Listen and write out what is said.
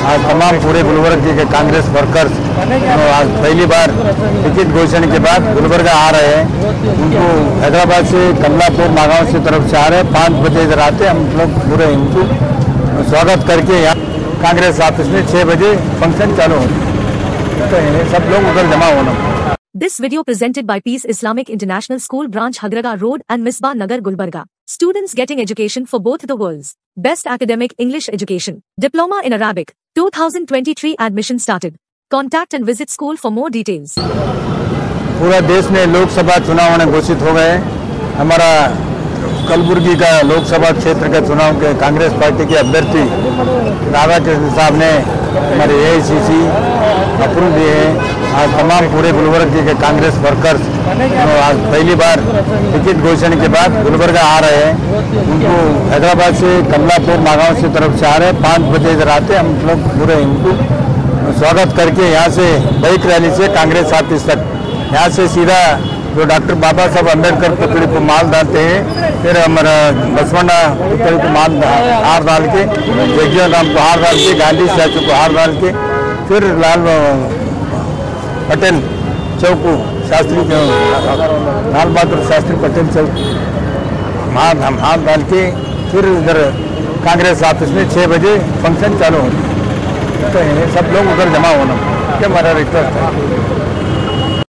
आज तमाम पूरे गुलबर्गा के कांग्रेस वर्कर्स आज पहली बार टिकट घोषणा के बाद गुलबर्गा आ रहे हैं। उनको हैदराबाद से, कमलापुर, मागांव से तरफ से आ रहे हैं। 5 बजे इधर आते हम लोग पूरे उनको स्वागत करके यहाँ कांग्रेस ऑफिस में 6 बजे फंक्शन चालू हो तो सब लोग उधर जमा होना। This video presented by Peace Islamic International School Branch Hagraga Road and Misbah Nagar Gulbarga. Students getting education for both the worlds. Best academic English education. Diploma in Arabic. 2023 admission started. Contact and visit school for more details. पूरा देश में लोकसभा चुनाव घोषित हो गए। हमारा कलबुर्गी का लोकसभा क्षेत्र का चुनाव के कांग्रेस पार्टी के अभ्यर्थी राधा कृष्ण साहब ने हमारे AICC अप्रूव दिए हैं। आज तमाम पूरे गुलबर्गा के कांग्रेस वर्कर्स आज पहली बार टिकट घोषणा के बाद गुलबर्गा आ रहे हैं। उनको हैदराबाद से, कमलापुर, मागांव से तरफ से आ रहे हैं। 5 बजे इधर आते हम लोग पूरे उनको स्वागत करके यहाँ से बाइक रैली से कांग्रेस ऑफिस तक, यहाँ से सीधा जो डॉक्टर बाबा साहब अम्बेडकर पुतले को माल डालते हैं, फिर हमारा बसवण्णा पुतले को माल हार डाल के, जगजीवन राम को हार डाल के, गांधी स्टैचू को हार डाल के, फिर लाल पटेल चौक शास्त्री लाल बहादुर शास्त्री पटेल चौक हम हाथ डाल के, फिर इधर कांग्रेस ऑफिस में 6 बजे फंक्शन चालू हो तो सब लोग उधर जमा होना क्या हमारा रिक्वेस्ट है।